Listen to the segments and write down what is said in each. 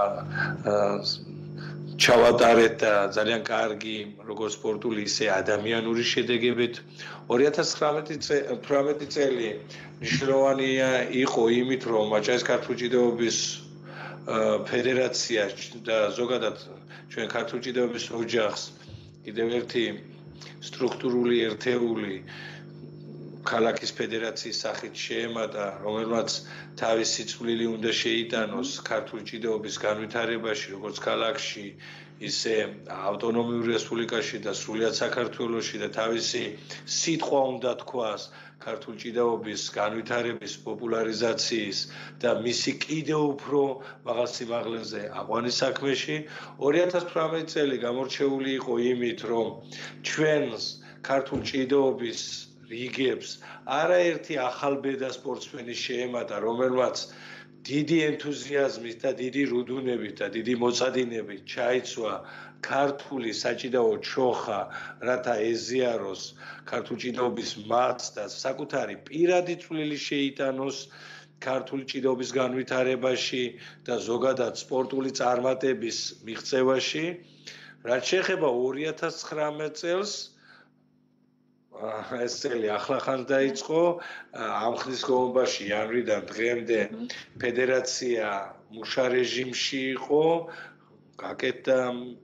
ჩავატარეთ და ძალიან კარგი როგორც სპორტული ისე ადამიანური შედეგებით 2018 წელი მნიშვნელოვანი იყო იმით რომ მაჭარის ქართული ჭიდაობის ფედერაცია და ზოგადად ჩვენ ქართული ჭიდაობის ოჯახს კიდევ ერთი სტრუქტურული ერთეული ქალაქის ფედერაციის სახით შეემატა, რომელმაც თავისი წვლილი უნდა შეიტანოს ქართული ჭიდაობის განვითარებაში, როგორც ქალაქში, ისე ავტონომიურ რესპუბლიკაში და სრულიად საქართველოში და თავისი სიტყვა უნდა თქვას ქართული ჭიდაობის განვითარების, პოპულარიზაციის და მისი კიდევ უფრო მაღალ სიმაღლეზე აყვანის საქმეში. 2018 წელი გამორჩეული იყო იმით, რომ ჩვენს ქართული ჭიდაობის რიგებს არაერთი ახალბედა სპორტსმენი შეემატა, რომელმაც დიდი ენთუზიაზმით და დიდი რუდუნებით და დიდი მოწადინებით ჩაიცვა ქართული საჭიდაო ჩოხა, რათა ეზიაროს ქართული ჭიდაობის მათს და საკუთარი პირადი წვლილი შეიტანოს ქართული ჭიდაობის განვითარებაში და ზოგადად სპორტული წარმატების მიღწევაში. რაც შეეხება 2019 წელს ეს წელი ახლახანს დაიწყო, ამ ხნის განმავლობაში იანვრიდან დღემდე ფედერაცია მუშა რეჟიმში იყო, გაკეთდა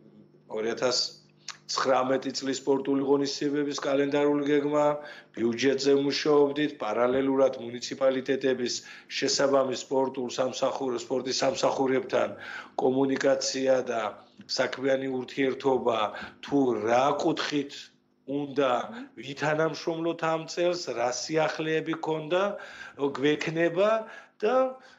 2019 წლის სპორტული ღონისძიებების კალენდარული გეგმა, ბიუჯეტზე მუშაობდით, პარალელურად მუნიციპალიტეტების შესაბამის სპორტის სამსახურებთან კომუნიკაცია და საქმიანი ურთიერთობა თუ რა კუთხით უნდა ვითანამშრომლოთ ამ წელს, რა სიახლეები ქონდა, გვექნება და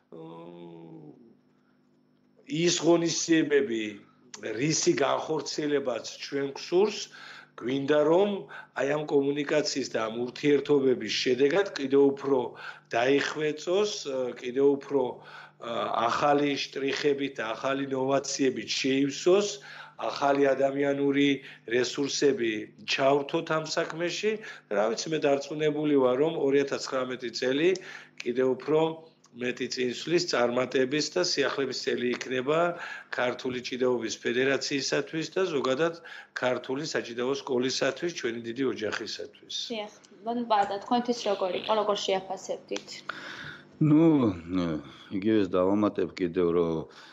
ის ღონისძიებები, რისი განხორციელებაც ჩვენ გსურს, გვინდა რომ აი ამ კომუნიკაციის და ამ ურთიერთობების შედეგად კიდევ უფრო დაიხვეწოს, კიდევ უფრო ახალი შტრიხებით და ახალი ნოვაციებით შეივსოს ახალი ადამიანური რესურსები ჩავრთოთ ამ საქმეში. რა ვიცი, მე დარწმუნებული ვარ, რომ 2019 წელი კიდევ უფრო მეტი წინსვლის წარმატების და სიახლეების წელი იქნება ქართული ჭიდაობის ფედერაციისათვის და ზოგადად ქართული საჭიდაო სკოლისათვის, ჩვენი დიდი ოჯახისათვის. დიახ, ბატონო, თქვენთვის როგორ იყო, როგორ შეაფასებდით? იგივეს დავამატებ კიდევ რომ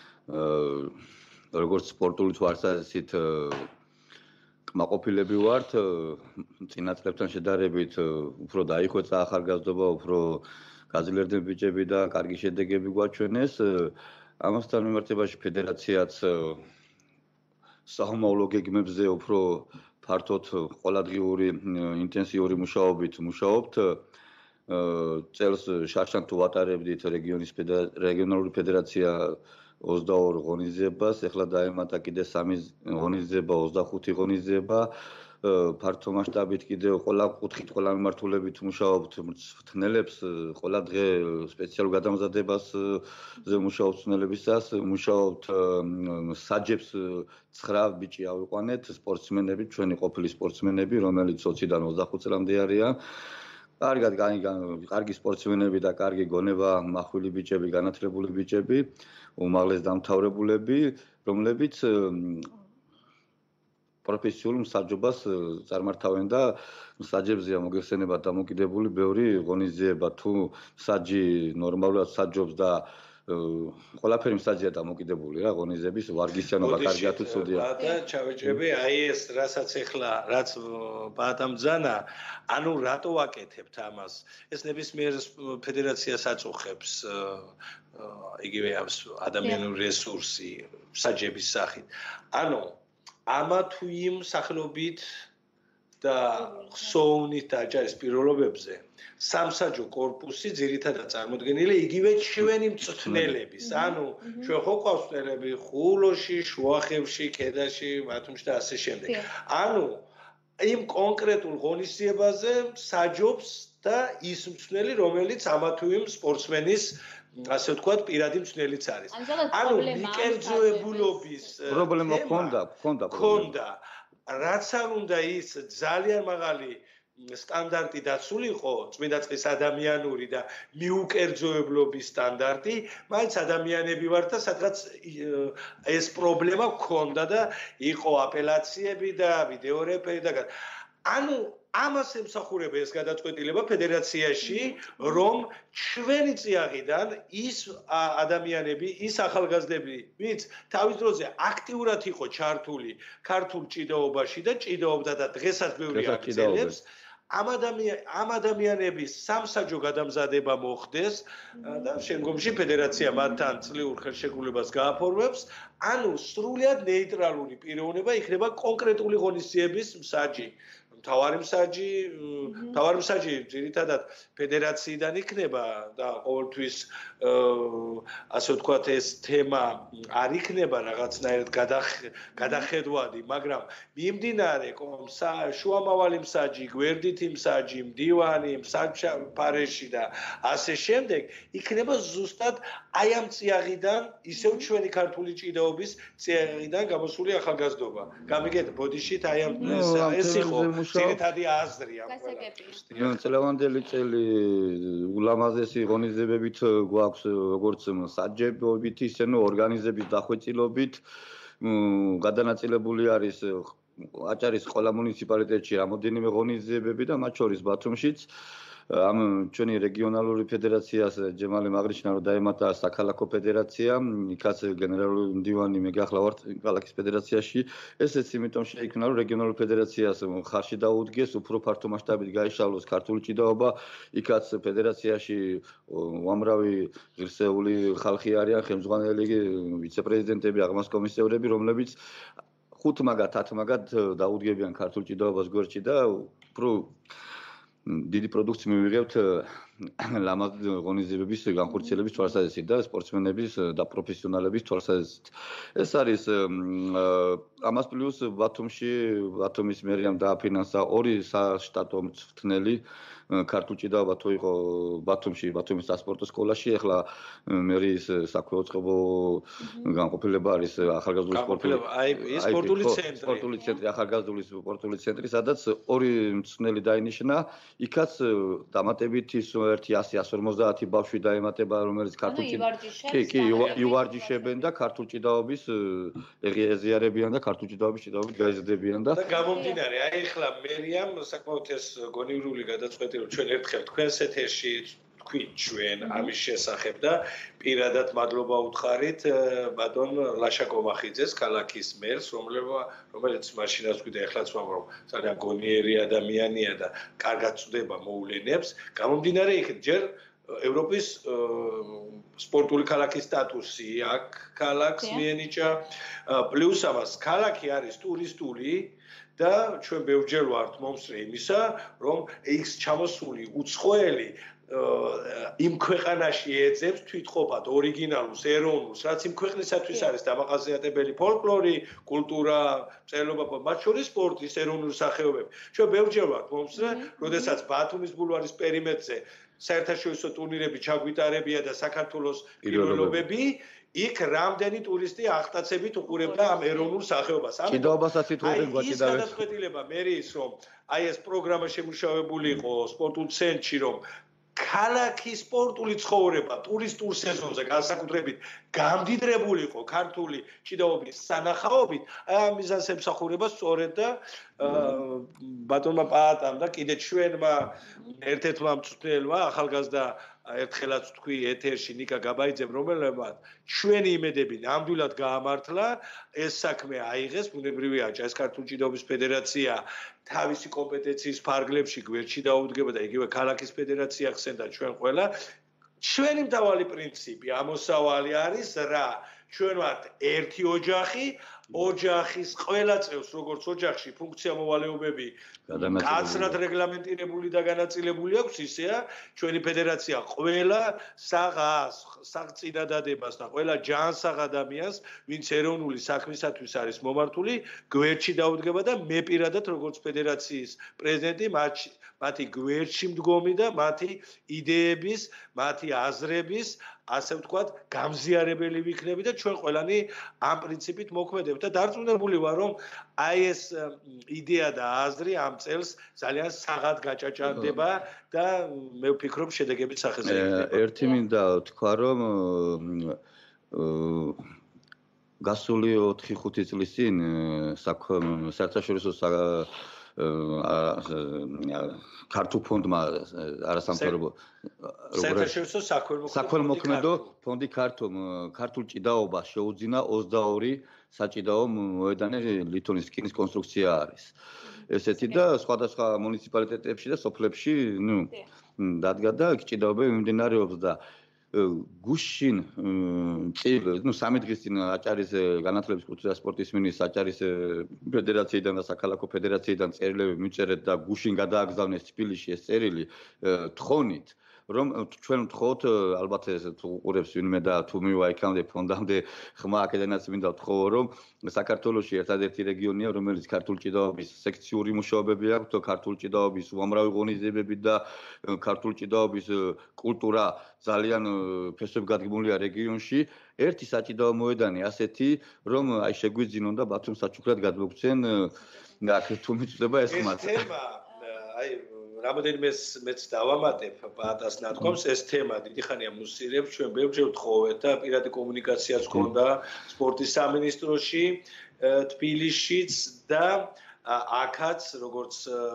როგორც სპორტული თვალსაზრისით კმაყოფილები ვართ, წინა წლებთან შედარებით უფრო დაიხვეწა ახალგაზრდობა, უფრო გაძლიერდნენ ბიჭები და კარგი შედეგები გვაჩვენეს. ამასთან მიმართებაში ფედერაციაც საომავლო გეგმებზე უფრო ფართოდ ყოველდღიური ინტენსიური მუშაობით მუშაობთ. წელს შარშან თუ ვატარებდით რეგიონალური ფედერაცია 22 ღონისძიებას, ეხლა დაემატა კიდე 3 ღონისძიება, 25 ღონისძიება. ფართო მასშტაბით კიდევ ყველა კუთხით, ყველა მიმართულებით მუშაობთ, მთნელებს ყველა დღე სპეციალურ გადამზადებაზე მუშაობთ მთნელებისას, მუშაობთ საჯებს 9 ბიჭი ავიყვანეთ, სპორტსმენები, ჩვენი ყოფილი სპორტსმენები, რომელიც 20-დან 25 წლამდე არიან. კარგი სპორტსმენები და კარგი გონება მახვილი ბიჭები, განათლებული ბიჭები, უმაღლეს დამთავრებულები, რომლებიც პროფესიულ მსაჯობას წარმართავენ და მსაჯებზეა მოგეხსენება დამოკიდებული ბევრი ღონისძიება, თუ მსაჯი ნორმალურად მსაჯობს და ყველაფერი მსაჯია დამოკიდებული რა ღონისძიების ვარგისიანობა კარგია თუ ცუდია. და ჩავეჭრები აი ეს რასაც ეხლა რაც ბატამ ძანა, ანუ რატო ვაკეთებთ ამას? ეს ნებისმიერ ფედერაციას აწუხებს იგივე ადამიანური რესურსი მსაჯების სახით. ანუ ამა თუ იმ სახელობით და ხსოვნით და აჭარის პირობებზე სამსაჯო კორპუსი ძირითადად წარმოდგენილია იგივე ჩვენი მწვრთნელების. ანუ ჩვენ ხო ყავს მწვრთნელები ხულოში, შუახევში, ქედაში, ბათუმში და ასე შემდეგ. ანუ იმ კონკრეტულ ღონისძიებაზე საჯობს და ის მწვრთნელი, რომელიც ამა თუ იმ სპორტსმენის ასე ვთქვათ, პირადი მწვრთნელიც არის. ანუ მიკერძოებულობის პრობლემა ქონდა. რაც არ უნდა ის ძალიან მაღალი სტანდარტი დაცულიყო, წმინდა წყის ადამიანური და მიუკერძოებლობის სტანდარტი, მაინც ადამიანები ვართ და სადღაც ეს პრობლემა გქონდა და იყო აპელაციები და ვიდეორეპერი და ანუ ამას ემსახურება ეს გადაწყვეტილება ფედერაციაში, რომ ჩვენი წიაღიდან ის ადამიანები, ის ახალგაზრდები, ვინც თავის დროზე აქტიურად იყო ჩართული ქართულ ჭიდაობაში და ჭიდაობდა და დღესაც ბევრი აგრძელებს, ამ ადამიანების სამსაჯო გადამზადება მოხდეს და შემდგომში ფედერაცია მათთან წლიურ ხელშეკრულებას გააფორმებს, ანუ სრულიად ნეიტრალური პიროვნება იქნება კონკრეტული ღონისძიების მსაჯი. მთავარი მსაჯი ძირითადად ფედერაციიდან იქნება და ყოველთვის ასე ვთქვათ ეს თემა არ იქნება რაღაცნაირად გადახედვადი, მაგრამ მიმდინარე შუამავალი მსაჯი, გვერდითი მსაჯი, მდივანი, მსაჯფარეში და ასე შემდეგ იქნება ზუსტად აი ამ წიაღიდან, ისევ ჩვენი ქართული ჭიდაობის წიაღიდან გამოსული ახალგაზრდობა. გამიგეთ, ბოდიშით აი ამ ეს იყო ძირითადი აზრი ამ ყველაფერს. წლევანდელი წელი ულამაზესი ღონისძიებებით გვაქვს როგორც საჯებობით, ისე ორგანიზების დახვეწილობით. გადანაწილებული არის აჭარის ყველა მუნიციპალიტეტში რამოდენიმე ღონისძიებები და მათ შორის ბათუმშიც. ამ ჩვენი რეგიონალური ფედერაციას ჯემალე მაღრიჩნა რო დაემატა საქალაქო ფედერაცია, იქაც გენერალური მდივანი მე გახლა ვარ ქალაქის ფედერაციაში, ესეც იმიტომ შეიქმნა რომ რეგიონალურ ფედერაციას ხარში დაუდგეს, უფრო ფართო მასშტაბით გაიშალოს ქართული ჭიდაობა, იქაც ფედერაციაში უამრავი ღირსეული ხალხი არიან, ხელმძღვანელი ვიცე-პრეზიდენტები, აღმას კომისიურები, რომლებიც 5 მაგათ 10 მაგათ დაუდგებიან ქართულ ჭიდაობას გვერდში და უფრო დიდი პროდუქცია მივიღებთ ლამაზ ღონისძიებების განხორციელების თვალსაზრისით და სპორტსმენების და პროფესიონალების თვალსაზრისით. ეს არის ამას პლუს ბათუმის მერიამ დააფინანსა 2 საშტატო მწვრთნელი ქართულ ჭიდაობა თუ იყო ბათუმის სასპორტო სკოლაში, ახლა მერის საქვეუწყებო განყოფილება არის ახალგაზრდული სპორტული ცენტრი, ახალგაზრდული სპორტული ცენტრი, სადაც 2 მწვრთნელი დაინიშნა, იქაც დამატებით ის 100-150 ბავშვი დაემატება, რომელიც ქართულ ივარჯიშებენ და ქართულ ჭიდაობის ეღიაზიარებიან და ქართულ ჭიდაობის გაიზრდებიან და გამომდინარე, აი ახლა მერიამ საკმაოდ ეს გონივრული გადაწყვეტილება ჩვენ ერთხელ თქვენს ეთერში თქვით ჩვენ ამის შესახებ და პირადად მადლობა უთხარით ბატონ ლაშა კომახიძეს, ქალაქის მერს, რომელიც მაშინაც ვიდა, ეხლაც ვამბობ, ძალიან გონიერი ადამიანია და კარგად წვდება მოვლენებს. გამომდინარე იქით, ჯერ ევროპის სპორტული ქალაქის სტატუსი აქ ქალაქს მიენიჭა, პლუს ამას ქალაქი არის ტურისტული და ჩვენ ბევრჯერ ვართ მომსწრე იმისა, რომ ის ჩამოსული უცხოელი იმ ქვეყანაში ეძებს თვითყოფად ორიგინალურს, ეროვნულს, რაც იმ ქვეყნისათვის არის დამახასიათებელი ფოლკლორი, კულტურა, მწერლობა, მათ შორის სპორტის ეროვნული სახეობები. ჩვენ ბევრჯერ ვართ მომსწრე, როდესაც ბათუმის ბულვარის პერიმეტრზე საერთაშორისო ტურნირები ჩაგვიტარებია და საქართველოს პირველობები, იქ რამდენი ტურისტი აღტაცებით უყურებდა ამ ეროვნულ სახეობას. ჭიდაობასაც ითხოვდნენ გვაჭიდავენ. ის გადაწყვეტილება მერის რომ აი ეს პროგრამა შემუშავებული იყო სპორტულ ცენტრში, რომ ქალაქის სპორტული ცხოვრება ტურისტულ სეზონზე განსაკუთრებით გამდიდრებულიყო ქართული ჭიდაობის სანახაობით, ამ მიზანს ემსახურება სწორედ და ბატონმა პაატამ და კიდე ჩვენმა ერთ-ერთმა მწვრთნელმა ახალგაზრდა ერთხელაც თქვი ეთერში ნიკა გაბაიძემ, რომელმაც ჩვენი იმედები ნამდვილად გაამართლა, ეს საქმე აიღეს, ბუნებრივია, ეს ქართული ჭიდაობის ფედერაცია თავისი კომპეტენციის ფარგლებში გვერდში დაუდგება და იგივე ქალაქის ფედერაცია ხსენდა ჩვენ ყველა. ჩვენი მთავარი პრინციპი ამოსავალი არის რა? ჩვენ ვართ ერთი ოჯახი, ოჯახის ყველა წევს, როგორც ოჯახში ფუნქცია მოვალეობები კაცრად რეგლამენტირებული და განაწილებული აქვს, ისეა ჩვენი ფედერაცია ყველა საღას, საღწინადადებას და ყველა ჯანსაღ ადამიანს, ვინც ეროვნული საქმისათვის არის მომართული, გვერდში დაუდგება და მე პირადად როგორც ფედერაციის პრეზიდენტი მათი გვერდში მდგომი და მათი იდეების, მათი აზრების, ასე ვთქვათ, გამზიარებელი ვიქნები და ჩვენ ყველანი ამ პრინციპით მოქმედებთ და დარწმუნებული ვარ, რომ აი ეს იდეა და აზრი ამ წელს ძალიან საღად გაჭაჭანდება და მე ვფიქრობ შედეგებით სახეზე იქნება. ერთი მინდა თქვა, რომ გასული 4-5 წლის წინ საერთაშორისო ქართულ ფონდმა არასამთავრობო საერთაშორისო საქველმოქმედო ფონდი ქართულ ჭიდაობას შეუძინა 22 საჭიდაო მოედანი ლითონის რკინის კონსტრუქცია არის. ესეთი და სხვადასხვა მუნიციპალიტეტებში და სოფლებში, დადგა და ჭიდაობები მიმდინარეობს და გუშინ სამი დღის წინ აჭარის განათლების კულტურის და სპორტის მინისტრს აჭარის ფედერაციიდან და საქალაქო ფედერაციიდან წერილები მიწერეთ და გუშინ გადააგზავნეს თბილისში ეს წერილი თხოვნით რომ ჩვენ ვთხოვთ ალბათ ეს თუ უყურებს ვინმე და თუ მივა იქამდე ფონდამდე ხმა აქედანაც მინდა ვთხოვო რომ საქართველოში ერთადერთი რეგიონია რომელიც ქართულ ჭიდაობის სექციური მუშაობები აქვს ქართულ ჭიდაობის უამრავი ღონისძიებები და ქართულ ჭიდაობის კულტურა ძალიან ფესვებგადგმულია რეგიონში ერთი საჭიდაო მოედანი ასეთი რომ აი შეგვიძინონ და ბათუმს საჩუქრად გადმოგცენ აქ თუ მიწდება ეს ხმაც აი რამოდენიმე მეც დავამატებ პატას ნათქვამს ეს თემა დიდი ხანია მუსირებს ჩვენ ბევრჯერ ვთხოვეთ და პირადი კომუნიკაციაც ჰქონდა სპორტის სამინისტროში თბილისშიც და აქაც როგორც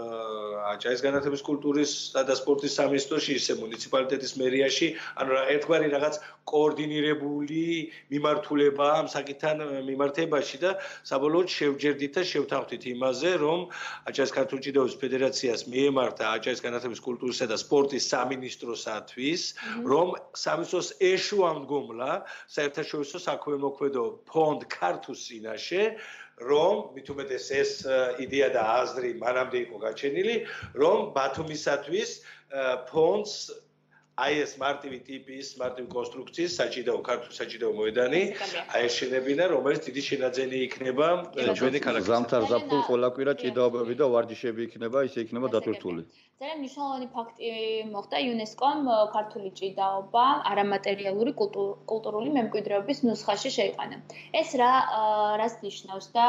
აჭარის განათლების კულტურის და სპორტის სამინისტროში ისე მუნიციპალიტეტის მერიაში ანუ ერთგვარი რაღაც კოორდინირებული მიმართულება ამ საკითხთან მიმართებაში და საბოლოოდ შევჯერდით და შევთანხმდით იმაზე რომ აჭარის ქართული ჭიდაობის ფედერაციას მიემართა აჭარის განათლების კულტურისა და სპორტის სამინისტროსათვის რომ სამინისტროს ეშუამდგომლა საერთაშორისო საქველმოქმედო ფონდ ქართუს წინაშე რომ მithumetes ეს იდეა და აზრი მანამდე იყო გაჩენილი რომ ბათუმისათვის ფონდს აი ეს მარტივი ტიპის მარტივი კონსტრუქციის საჭიდაო ქართული საჭიდაო მოედანი აეშენებინა რომელიც დიდი შენაძენი იქნება ჩვენი ქალაქის ზამთარ ზაფხულ ყველა კვირა ჭიდაობები და ვარჯიშები იქნება ისე იქნება დატვირთული ძალიან მნიშვნელოვანი ფაქტი მოხდა იუნესკომ ქართული ჭიდაობა არამატერიალური კულტურული მემკვიდრეობის ნუსხაში შეიყვანა ეს რას ნიშნავს და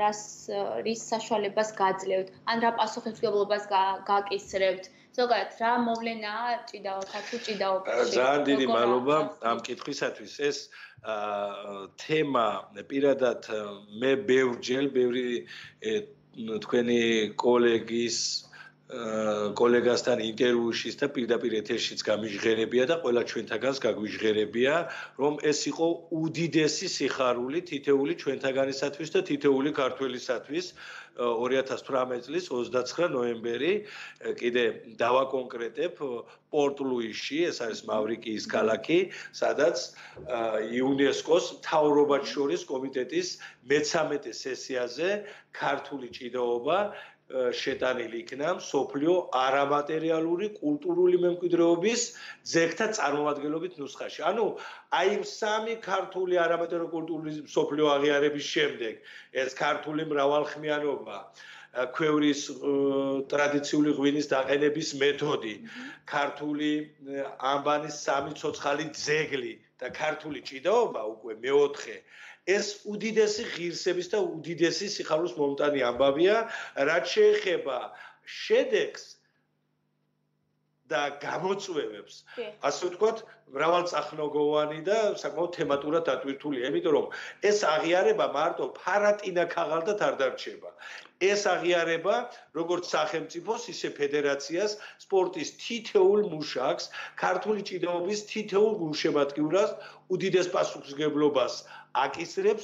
რის საშუალებას გაძლევთ ან რა პასუხისმგებლობას გაკისრებთ ზოგადად რა მოვლენაა ქართულ ჭიდაობაში ძალიან დიდი მადლობა ამ კითხვისათვის ეს თემა პირადად მე ბევრი თქვენი კოლეგასთან ინტერვიუშიც და პირდაპირ ეთერშიც გამიჟღერებია და ყველა ჩვენთაგანს გაგვიჟღერებია რომ ეს იყო უდიდესი სიხარული თითეული ჩვენთაგანისათვის და თითეული ქართველისათვის 2018 წლის 29 ნოემბერი კიდე დავაკონკრეტებ პორტ-ლუისში ეს არის მავრიკიის ქალაქი სადაც იუნესკოს მთავრობად შორის კომიტეტის მე-13 სესიაზე ქართული ჭიდაობა შეტანილი იქნა მსოფლიო არამატერიალური კულტურული მემკვიდრეობის ძეგლთა წარმომადგენლობით ნუსხაში. ანუ აი სამი ქართული არამატერიალური კულტურული მსოფლიო აღიარების შემდეგ ეს ქართული მრავალხმიანობა, ქვევრის ტრადიციული ღვინის დაყენების მეთოდი, ქართული ამბანის სამი ცოცხალი ძეგლი და ქართული ჭიდაობა უკვე მეოთხე ეს უდიდესი ღირსების და უდიდესი სიხარულის მომტანი ამბავია, რაც შეეხება შედეგს და გამოწვევებს. ასე ვთქვათ, მრავალწახნაგოვანი და საკმაოდ თემატურად დატვირთულია, იმიტომ რომ ეს აღიარება მარტო ფარატინა ქაღალდად არ დარჩება. ეს აღიარება, როგორც სახელმწიფოს, ისე ფედერაციას, სპორტის თითოეულ მუშაკს, ქართული ჭიდაობის თითოეულ გულშემატკივრას უდიდეს პასუხისმგებლობას აკისრებს,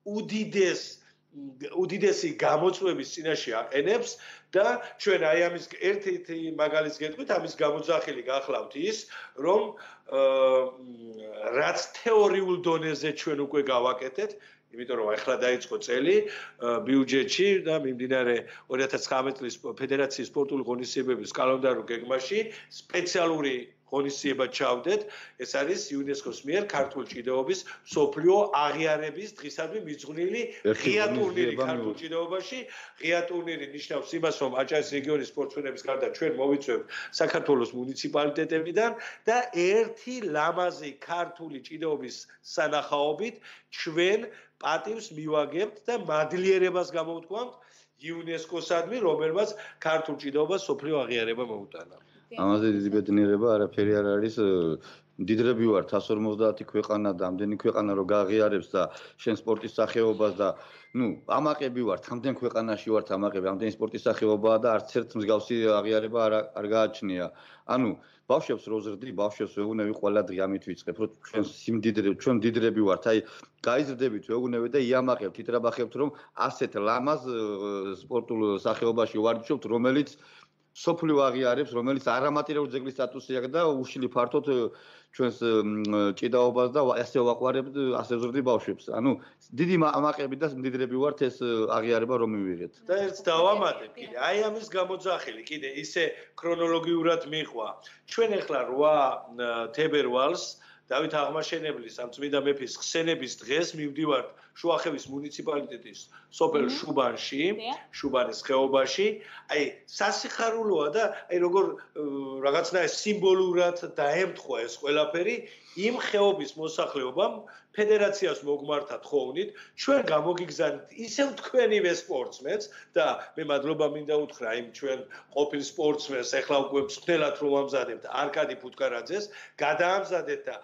უდიდესი გამოწვევის წინაშე აყენებს და ჩვენ აი ამის ერთ-ერთი მაგალითს გეტყვით, ამის გამოძახილი გახლავთ ის, რომ რაც თეორიულ დონეზე ჩვენ უკვე გავაკეთეთ, იმიტომ რომ ახლა დაიწყო წელი ბიუჯეტში და მიმდინარე 2019 წლის ფედერაციის სპორტული ღონისძიებების კალენდარულ გეგმაში სპეციალური ღონისძიება ჩავდეთ, ეს არის იუნესკოს მიერ ქართული ჭიდაობის მსოფლიო აღიარების დღისადმი მიძღვნილი ღია ტურნირი ქართულ ჭიდაობაში. ღია ტურნირი ნიშნავს იმას, რომ აჭარის რეგიონის სპორტსმენების გარდა ჩვენ მოვიწვევთ საქართველოს მუნიციპალიტეტებიდან და ერთი ლამაზი ქართული ჭიდაობის სანახაობით ჩვენ პატივს მივაგებთ და მადლიერებას გამოვთქვამთ იუნესკოსადმი, რომელმაც ქართულ ჭიდაობას სოფლიო აღიარება მოუტანა. ამაზე დიდი ბედნიერება არაფერი არ არის. მდიდრები ვართ 150 ქვეყანა და ამდენი ქვეყანა რო გააღიარებს და შენ სპორტის სახეობას და ამაყები ვართ, ამდენ ქვეყანაში ვართ ამაყები, ამდენი სპორტის სახეობაა და არც ერთ მსგავსი აღიარება არ გააჩნია. ბავშვებს რო ზრდი, ბავშვებს ვეუბნები ყველა დღე ამით ვიწყებ, რომ ჩვენ მდიდრები ვართ, აი გაიზრდებით ვეუბნები და იამაყებთ, იტრაბახებთ, რომ ასეთ ლამაზ სპორტულ სახეობაში ვარჯიშობთ, რომელიც სოფლიო აღიარებს, რომელიც არამატერიალური ძეგლის სტატუსი აქვს და უშლი ფართოდ ჩვენს ჭიდაობას და ასე ვაყვარებთ, ასე ვზრდი ბავშვებს. დიდი ამაყები და მდიდრები ვართ ეს აღიარება რომ მივიღეთ. და ერთს დავამატებ კიდე, აი ამის გამოძახილი კიდე ისე ქრონოლოგიურად მიყვა. ჩვენ ახლა 8 თებერვალს დავით აღმაშენებლის ამ წმინდა მეფის ხსენების დღეს მივდივართ შუახევის მუნიციპალიტეტის სოფელ შუბანში, შუბანის ხეობაში. აი სასიხარულოა და აი როგორ რაღაცნაირ სიმბოლურად დაემთხვა ეს ყველაფერი იმ ხეობის მოსახლეობამ ფედერაციას მოგმართა თხოვნით, ჩვენ გამოგიგზავნით ისევ თქვენივე სპორტსმენს და მე მადლობა მინდა უთხრა იმ ჩვენ ყოფილ სპორტსმენს, ახლა უკვე მსხნელად რომ ამზადებთ არკადი ფუტკარაძეს, გადაამზადეთ და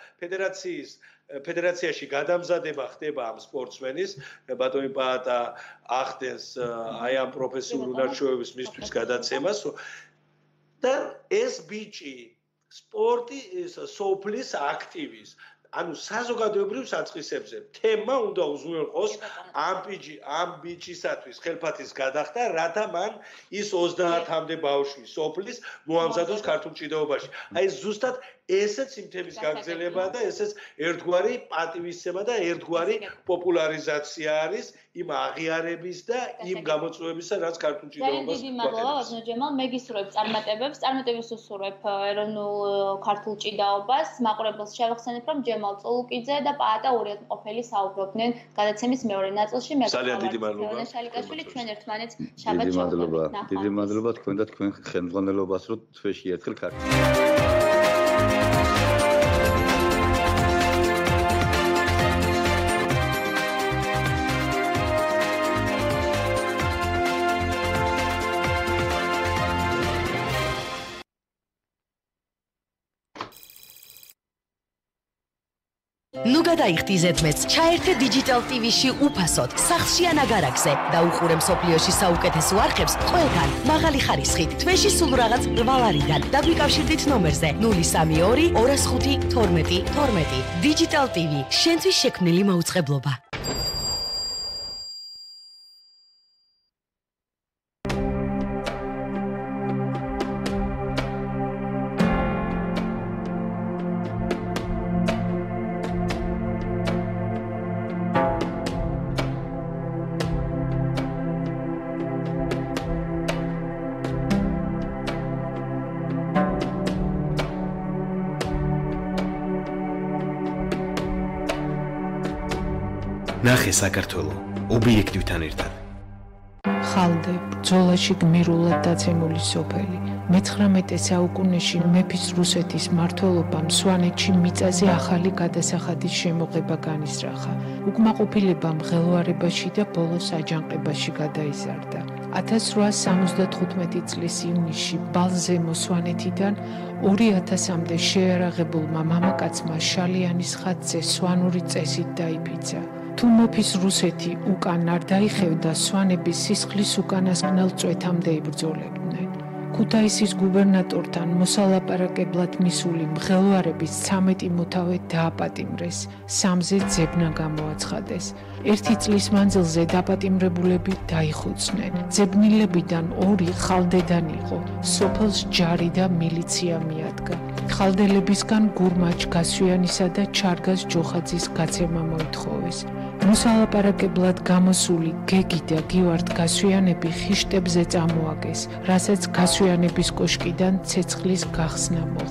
ფედერაციაში გადამზადება ხდება ამ სპორტსმენის, ბატონი პაატა ახდენს აი ამ პროფესიულ უნარჩვევების მისთვის გადაცემას და ეს ბიჭი სპორტის სოფლის აქტივის საზოგადოებრივ საწყისებზე თემა უნდა უზრუნველყოს ამ ბიჭისათვის ხელფათის გადახდა, რათა მან ის 30-მდე ბავშვი სოფლის მოამზადოს ქართულ ჭიდაობაში. აი ზუსტად ესეც იმ თემის გაგრძელება და ესეც ერთგვარი პატივისცემა და ერთგვარი პოპულარიზაცია არის იმ აღიარების და იმ გამოწვევებისა, რაც ქართულ ჭიდაობას დიდი მადლობა ბატონო ჯემალ, მე გისურვებ წარმატებებს უსურვებ ეროვნულ ქართულ ჭიდაობას, მაყურებელს შევახსენებ, რომ ჯემალ წულუკიძე და პაატა ურიათმყოფელი საუბრობდნენ გადაცემის მეორე ნაწილში. მე ძალიან დიდი მადლობა. შალიკაშვილი, ჩვენ ერთმანეთს შაბათს შევხვდებით. დიდი მადლობა თქვენ და თქვენ ხელმძღვანელობას, რომ თვეში ერთხელ ქართულ ნუ გადაიხდი ზედმეტს, ჩაერთე Digital TV-ში უფასოდ, სახლში ან აგარაკზე და უყურე მსოფლიოში საუკეთესო არხებს ყველგან, მაღალი ხარისხით, თვეში სულ რაღაც 8 ლარიდან და გვიკავშირდით ნომერზე 032 205 12 12. Digital TV, შენთვის შექმნილი მაუწყებლობა. ნახე საქართველო ობიექტივთან ერთად. ხალდე ბრძოლაში გმირულად დაცემული სოფელი. 19 საუკუნეში მეფის რუსეთის მმართველობამ სვანეთში მიწაზე ახალი გადასახადის შემოღება განიზრახა. უკმაყოფილება მღელვარებაში და ბოლოს აჯანყებაში გადაიზარდა. 1875 წლის ივნისში ბალზემო სვანეთიდან 2000-მდე შეარაღებულმა მამაკაცმა შალიანის ხატზე სვანური წესით დაიფიცა. თუ მეფის რუსეთი უკან არ დაიხევდა, სვანების სისხლის უკანასკნელ წვეთამდე იბრძოლებდნენ. ქუთაისის გუბერნატორთან მოსალაპარაკებლად მისული მღელვარების 13 მოთავე დააპატიმრეს, 3-ზე ძებნა გამოაცხადეს. 1 წლის მანძილზე დაპატიმრებულები დაიხუცნენ. ძებნილებიდან 2 ხალდედან იყო, სოფელს ჯარი და მილიცია მიადგა. ხალდელებისგან გურმაჩ გასვიანისა და ჩარგას ჯოხაძის გაცემა მოითხოვეს. მოსალაპარაკებლად გამოსული გეგი და გივარდ გასვიანები ხიშტებზე წამოაგეს, რასაც გასვიანების კოშკიდან ცეცხლის გახსნა მოხვა.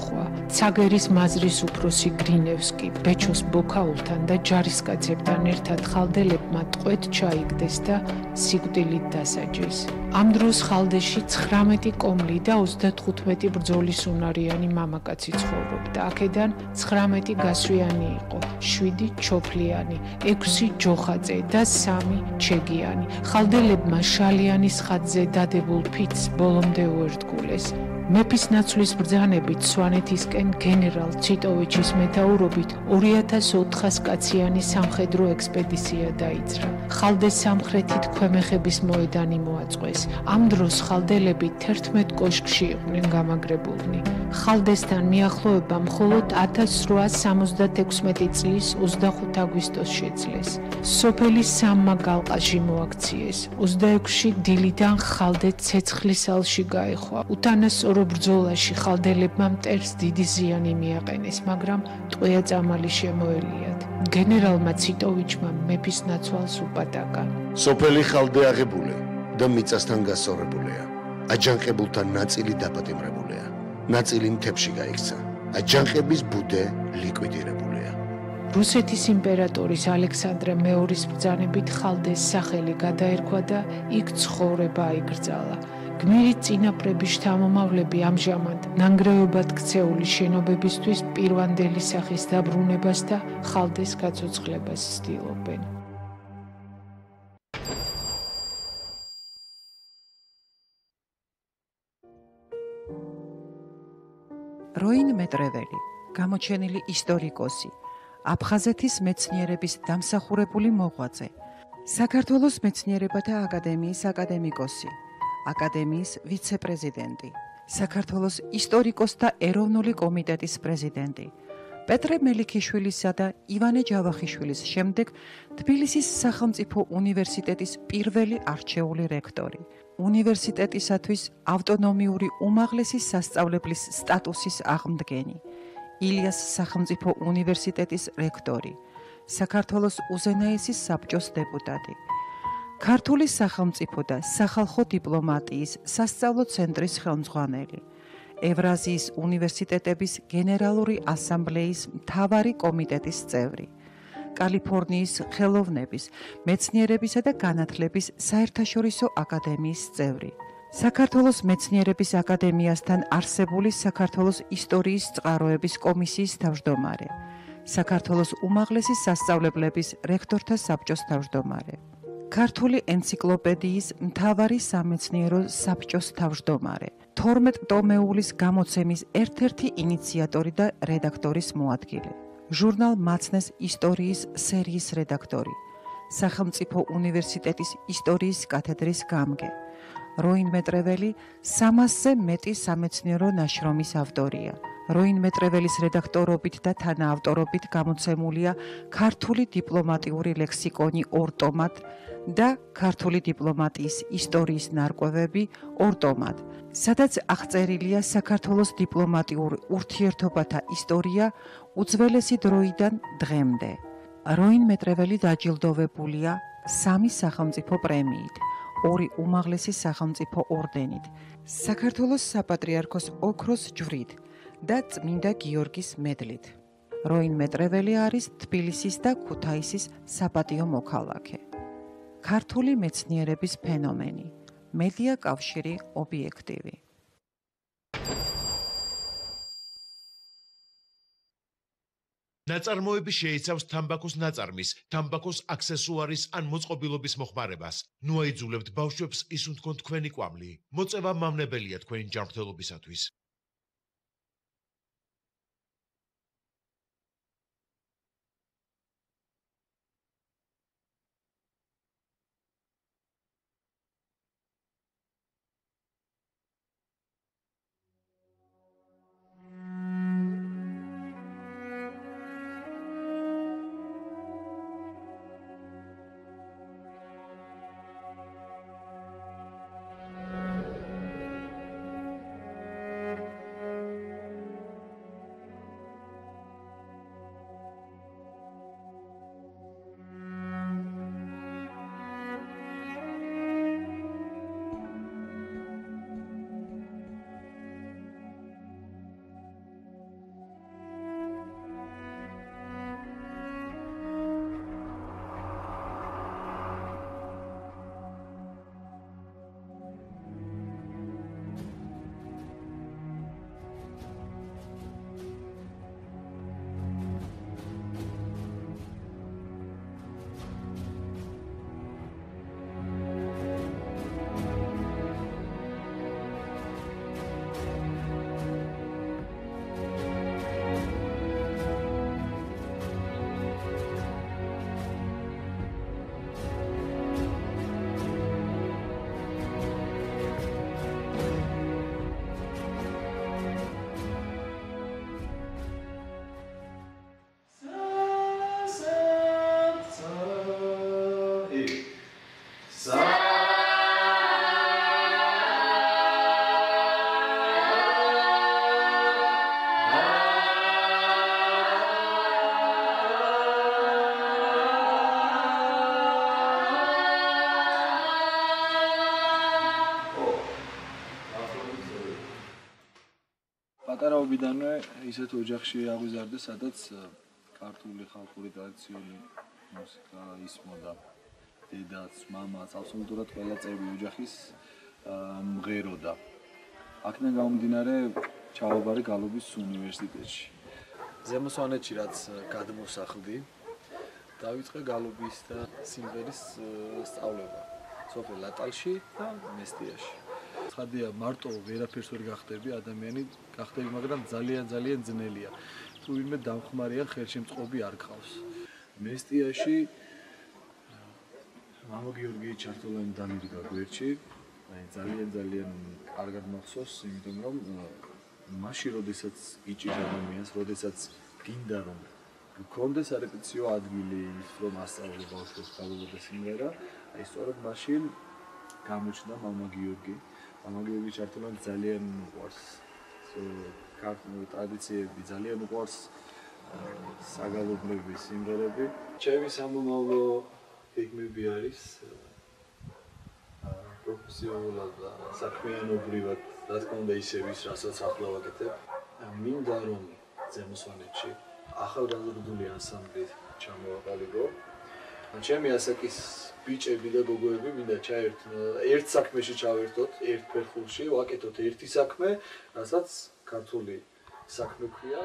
ცაგერის მაზრის უფროსი გრინევსკი ბეჩოს ბოქაულთან და ჯარისკაცებთან ერთად ხალდელებმა ტყვედ ჩაიგდეს და სიკვდილით დასაჯეს. ამ დროს ხალდეში 19 კომლი და 35 ბრძოლის უნარიანი მამაკაცი ცხოვრობდა. აქედან 19 გასვიანი იყო, 7 ჩოფლიანი, 6 ჯოხაძე და 3 ჩეგიანი. ხალდელებმა შალიანის ხატზე დადებულ ფიცს ბოლომდე უერთგულეს. მეფის ნაცვლის ბრძანებით სვანეთისკენ გენერალ ციტოვიჩის მეთაურობით 2400 კაციანი სამხედრო ექსპედიცია დაიძრა. ხალდეს სამხრეთით ქვემეხების მოედანი მოაწყვეს. ამ დროს ხალდელები 11 კოშკში იყვნენ გამაგრებულნი. ხალდესთან მიახლოება მხოლოდ 1876 წლის 25 აგვისტოს შეძლეს. სოფელი სამმა გალყაში მოაქციეს. 26-ში დილიდან ხალდე ცეცხლის ალში გაეხვა. უთანასწორო ბრძოლაში ხალდელებმა მტერს დიდი ზიანი მიაყენეს, მაგრამ ტყვია წამალი შემოელიათ. გენერალმა ციტოვიჩმა მეფის ნაცვალს უპატაკა. სოფელი ხალდე აღებული და მიწასთან გასწორებულია. აჯანყებულთა ნაწილი დაპატიმრებულია. ნაწილი მთებში გაიქცა. აჯანყების ბუდე ლიკვიდირებულია. რუსეთის იმპერატორის ალექსანდრე მეორის ბრძანებით ხალდეს სახელი გადაერქვა და იქ ცხოვრება აიგრძალა. გმირი წინაპრების შთამომავლები ამჟამად ნანგრევებად ქცეული შენობებისთვის პირვანდელი სახის დაბრუნებას და ხალდეს გაცოცხლებას ცდილობენ. როინ მეტრეველი, გამოჩენილი ისტორიკოსი, აფხაზეთის მეცნიერების დამსახურებული მოღვაწე, საქართველოს მეცნიერებათა აკადემიის აკადემიკოსი, აკადემიის ვიცე-პრეზიდენტი, საქართველოს ისტორიკოსთა ეროვნული კომიტეტის პრეზიდენტი, პეტრე მელიქიშვილისა და ივანე ჯავახიშვილის შემდეგ თბილისის სახელმწიფო უნივერსიტეტის პირველი არჩეული რექტორი, უნივერსიტეტისათვის ავტონომიური უმაღლესი სასწავლებლის სტატუსის აღმდგენი, ილიას სახელმწიფო უნივერსიტეტის რექტორი, საქართველოს უზენაესი საბჭოს დეპუტატი, ქართული სახელმწიფო და სახალხო დიპლომატიის სასწავლო ცენტრის ხელმძღვანელი, ევრაზიის უნივერსიტეტების გენერალური ასამბლეის მთავარი კომიტეტის წევრი, კალიფორნიის ხელოვნების, მეცნიერებისა და განათლების საერთაშორისო აკადემიის წევრი, საქართველოს მეცნიერების აკადემიასთან არსებული საქართველოს ისტორიის წყაროების კომისიის თავმჯდომარე, საქართველოს უმაღლესი სასწავლებლების რექტორთა საბჭოს თავმჯდომარე, ქართული ენციკლოპედიის მთავარი სამეცნიერო საბჭოს თავმჯდომარე, 12 ტომეულის გამოცემის ერთ-ერთი ინიციატორი და რედაქტორის მოადგილე, ჟურნალ მაცნეს ისტორიის სერიის რედაქტორი, სახელმწიფო უნივერსიტეტის ისტორიის კათედრის გამგე, როინ მეტრეველი 300-ზე მეტი სამეცნიერო ნაშრომის ავტორია. როინ მეტრეველის რედაქტორობით და თანაავტორობით გამოცემულია ქართული დიპლომატიური ლექსიკონი 2 ტომად და ქართული დიპლომატიის ისტორიის ნარკვევები 2 ტომად, სადაც აღწერილია საქართველოს დიპლომატიურ ურთიერთობათა ისტორია უძველესი დროიდან დღემდე. როინ მეტრეველი დაჯილდოვებულია 3 სახელმწიფო პრემიით, 2 უმაღლესი სახელმწიფო ორდენით, საქართველოს საპატრიარქოს ოქროს ჯვრით და წმინდა გიორგის მედლით. როინ მეტრეველი არის თბილისის და ქუთაისის საპატიო მოქალაქე. ქართული მეცნიერების ფენომენი, მედია კავშირი ობიექტივი. ნაწარმოები შეიცავს თამბაქოს ნაწარმის, თამბაქოს აქსესუარის ან მოწყობილობის მოხმარებას. ნუ აიძულებთ ბავშვებს ისუნ თქვენ თქვენი კვამლი. მოწევა მავნებელია თქვენი ჯანმრთელობისათვის. მოწამეობიდანვე ისეთ ოჯახში აღვიზარდე, სადაც ქართული ხალხური ტრადიციული მუსიკა ისმოდა. დედაც, მამაც, აბსოლუტურად ყველა წევრი ოჯახის მღეროდა. აქედან გამომდინარე ჩავაბარე გალობის უნივერსიტეტში. ზემო სვანეთში რაც გადმოსახლდი, დავიწყე გალობის და სიმღერის სწავლება. სოფელ ლატალში და მესტიაში. ცხადია, მარტო ვერაფერს ვერ გახდები, ადამიანი გახდები, მაგრამ ძალიან ძნელია. თუ ვინმე დამხმარია, ხელშემწყობი არ გყავს. მესტიაში მამა გიორგი ჩართულანი დამირიგა გვერდში. ძალიან კარგად მახსოვს, იმიტომ რომ მაშინ, როდესაც იჭირა მომიას, როდესაც გინდა რომ გქონდეს არეპეტიციო ადგილი, რომ ასწავლო ბავშვებს გალობა და სიმღერა, აი სწორედ მაშინ გამოჩნდა მამა გიორგი. მამა გიორგი ჩართულანი ძალიან უყვარს ქართული ტრადიციები, ძალიან უყვარს საგალობლები, სიმღერები. ჩემი სამომავლო ფიგმები არის პროფესიონალურად და საქმიანობრივად, რა თქმა უნდა, ისევ ის, რასაც ახლა ვაკეთებ. მინდა რომ ზემო სვანეთში ახალგაზრდული ანსამბლი ჩამოვაყალიბო. ჩემი ასაკის ბიჭები და გოგოები მინდა ერთ საქმეში ჩავერთოთ, ერთ ფერხულში, ვაკეთოთ ერთი საქმე, რასაც ქართული საქმე ქვია.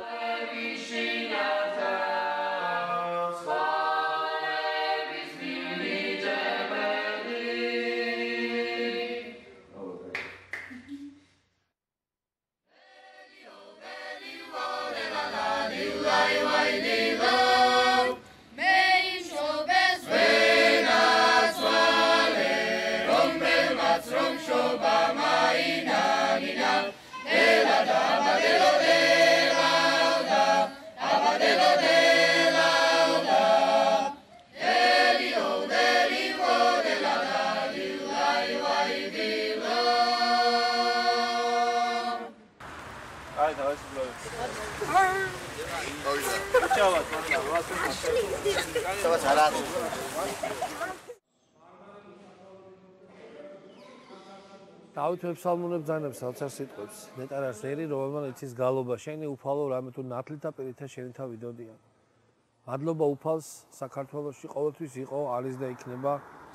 დავით ვებსალმუნებ ძანებს საოცარ სიტყვებს. ნეტარ არის ერი, რომელმან იცის გალობა, შენი უფალო რამე თუ ნათლითა პირითა შენი თავი დოდია. მადლობა უფალს, საქართველოში ყოველთვის იყო, არის და იქნება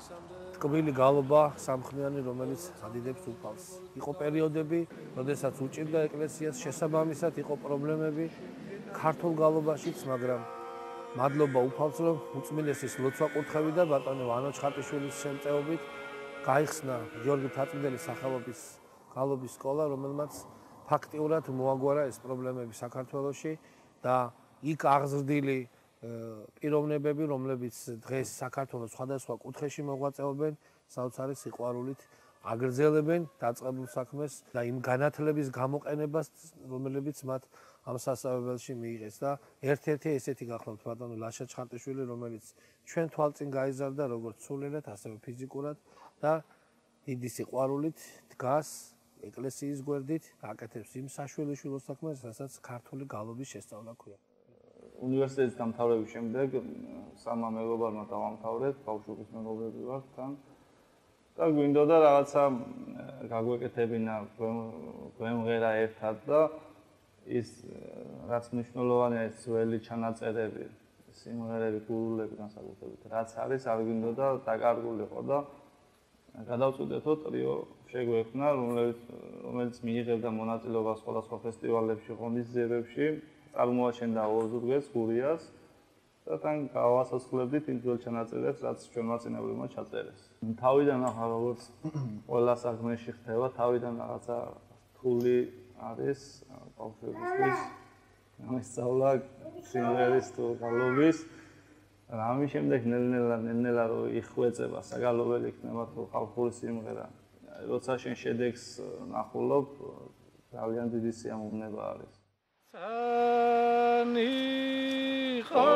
ტკბილი გალობა სამხმიანი, რომელიც ადიდებს უფალს. იყო პერიოდები, როდესაც უჭირდა ეკლესიას, შესაბამისად იყო პრობლემები ქართულ გალობაშიც, მაგრამ მადლობა უფალს, რომ უწმინდესის ლოცვა კურთხევი და ბატონო ვანო ჩხატიშვილის შემწეობით გაიხსნა გიორგი მთაწმიდელის სახელობის გალობის სკოლა, რომელმაც ფაქტიურად მოაგვარა ეს პრობლემები საქართველოში და იქ აღზრდილი პიროვნებები, რომლებიც დღეს საქართველოს სხვადასხვა კუთხეში მოღვაწეობენ, საოცარი სიყვარულით აგრძელებენ დაწყებულ საქმეს და იმ განათლების გამოყენებას, რომლებიც მათ ამ სასწავლებელში მიიღეს და ერთ-ერთი ესეთი გახლავთ ბატონო ლაშა ჩხატიშვილი, რომელიც ჩვენ თვალწინ გაიზარდა როგორც სულელად, ასევე ფიზიკურად და დიდი სიყვარულით დგას ეკლესიის გვერდით, აკეთებს იმ საშვილიშვილო საქმეს, რასაც ქართული გალობის შესწავლა ქვია. უნივერსიტეტის დამთავრების შემდეგ სამა მეგობარმა დავამთავრეთ, ბავშვობის მეგობრები ვართ თან და გვინდოდა რაღაცა გაგვეკეთებინა გვემღერა ერთად და ის რაც მნიშვნელოვანია ეს ძველი ჩანაწერები, სიმღერები, გურულები განსაკუთრებით, რაც არის, არ გვინდოდა დაკარგულიყო და გადავწყვიტეთო ტრიო შეგვექმნა, რომელიც მიიღებდა მონაწილეობას სხვადასხვა ფესტივალებში, ღონისძიებებში, წარმოაჩენდა ოზურგეს, გურიას და თან გავასასრულებდით იმ ძველ ჩანაწერებს, რაც ჩვენმა წინაპრებმა ჩაწერეს. თავიდან ახლა როგორც ყველა საქმეში ხდება, თავიდან რაღაცა რთული არის ბავშვებისთვის გამოსწავლა სიმღერის თუ გალობის. ამის შემდეგ ნელ-ნელა რომ იხვეწება საგალობელი იქნება თუ ხალხური სიმღერა. როცა შენ შედეგს ნახულობ, ძალიან დიდი სიამოვნება არის. Sani